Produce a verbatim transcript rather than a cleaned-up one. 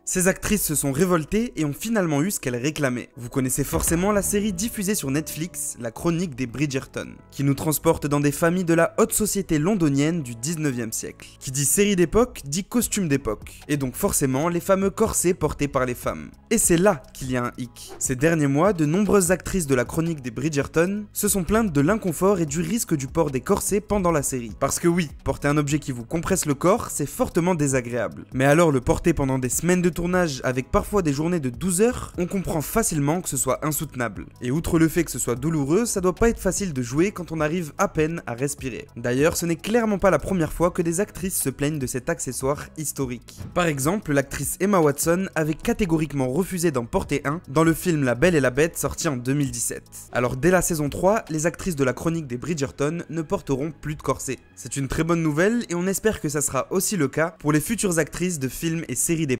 Ces actrices se sont révoltées et ont finalement eu ce qu'elles réclamaient. Vous connaissez forcément la série diffusée sur Netflix, La Chronique des Bridgerton, qui nous transporte dans des familles de la haute société londonienne du dix-neuvième siècle. Qui dit série d'époque, dit costume d'époque, et donc forcément les fameux corsets portés par les femmes. Et c'est là qu'il y a un hic. Ces derniers mois, de nombreuses actrices de La Chronique des Bridgerton se sont plaintes de l'inconfort et du risque du port des corsets pendant la série. Parce que oui, porter un objet qui vous compresse le corps, c'est fortement désagréable. Mais alors le porter pendant des semaines de tournage avec parfois des journées de douze heures, on comprend facilement que ce soit insoutenable. Et outre le fait que ce soit douloureux, ça doit pas être facile de jouer quand on arrive à peine à respirer. D'ailleurs, ce n'est clairement pas la première fois que des actrices se plaignent de cet accessoire historique. Par exemple, l'actrice Emma Watson avait catégoriquement refusé d'en porter un dans le film La Belle et la Bête sorti en deux mille dix-sept. Alors dès la saison trois, les actrices de La Chronique des Bridgerton ne porteront plus de corset. C'est une très bonne nouvelle et on espère que ça sera aussi le cas pour les futures actrices de films et séries d'époque.